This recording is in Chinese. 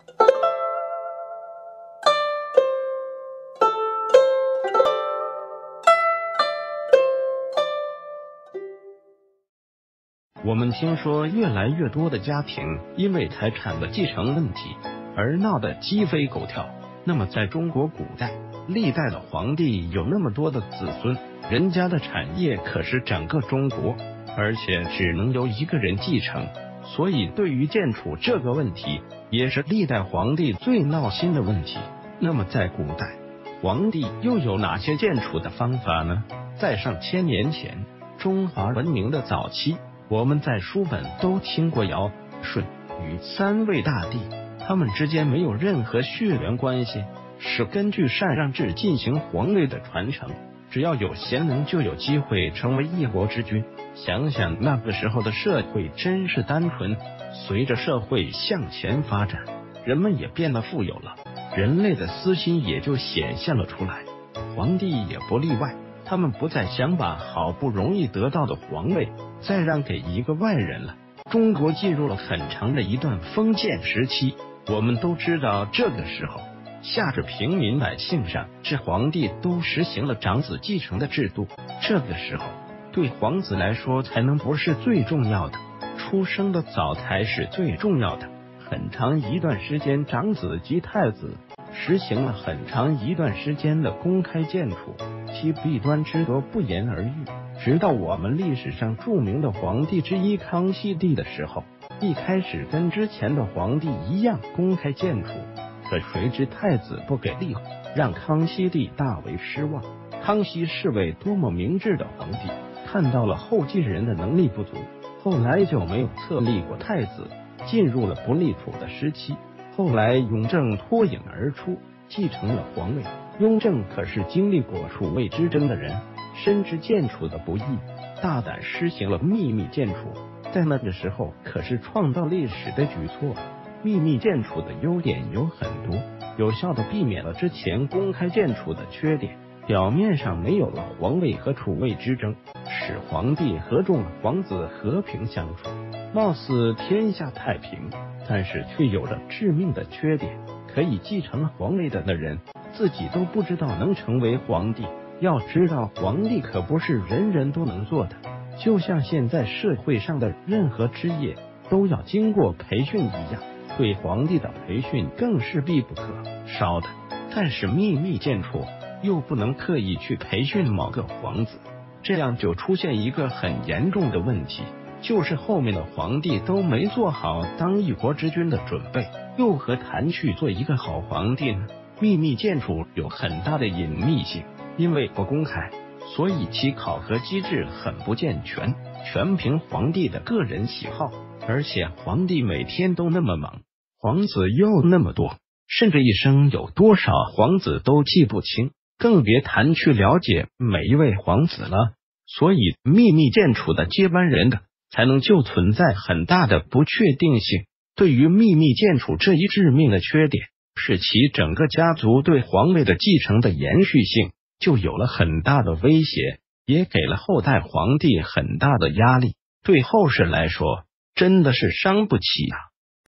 我们听说越来越多的家庭因为财产的继承问题而闹得鸡飞狗跳。那么在中国古代，历代的皇帝有那么多的子孙，人家的产业可是整个中国，而且只能由一个人继承，所以对于建储这个问题，也是历代皇帝最闹心的问题。那么在古代，皇帝又有哪些建储的方法呢？在上千年前，中华文明的早期，我们在书本都听过尧、舜、禹三位大帝，他们之间没有任何血缘关系，是根据禅让制进行皇位的传承。只要有贤能，就有机会成为一国之君。想想那个时候的社会真是单纯。随着社会向前发展，人们也变得富有了，人类的私心也就显现了出来。皇帝也不例外，他们不再想把好不容易得到的皇位再让给一个外人了。中国进入了很长的一段封建时期，我们都知道这个时候下至平民百姓上至皇帝都实行了长子继承的制度。这个时候对皇子来说，才能不是最重要的，出生的早才是最重要的。很长一段时间，长子及太子实行了很长一段时间的公开建储，其弊端之多不言而喻。直到我们历史上著名的皇帝之一康熙帝的时候，一开始跟之前的皇帝一样公开建储，可谁知太子不给力，让康熙帝大为失望。康熙是位多么明智的皇帝，看到了后继人的能力不足，后来就没有册立过太子，进入了不立储的时期。后来雍正脱颖而出，继承了皇位。雍正可是经历过储位之争的人，深知建储的不易，大胆施行了秘密建储，在那个时候可是创造历史的举措。秘密建储的优点有很多，有效地避免了之前公开建储的缺点，表面上没有了皇位和储位之争，使皇帝和众皇子和平相处，貌似天下太平，但是却有着致命的缺点。可以继承皇位的人自己都不知道能成为皇帝。要知道，皇帝可不是人人都能做的，就像现在社会上的任何职业都要经过培训一样，对皇帝的培训更是必不可少的。但是秘密建储又不能刻意去培训某个皇子，这样就出现一个很严重的问题，就是后面的皇帝都没做好当一国之君的准备，又何谈去做一个好皇帝呢？秘密建储有很大的隐秘性，因为不公开，所以其考核机制很不健全，全凭皇帝的个人喜好。而且皇帝每天都那么忙，皇子又那么多，甚至一生有多少皇子都记不清，更别谈去了解每一位皇子了。所以秘密建储的接班人的才能就存在很大的不确定性。对于秘密建储这一致命的缺点，使其整个家族对皇位的继承的延续性就有了很大的威胁，也给了后代皇帝很大的压力。对后世来说，真的是伤不起啊。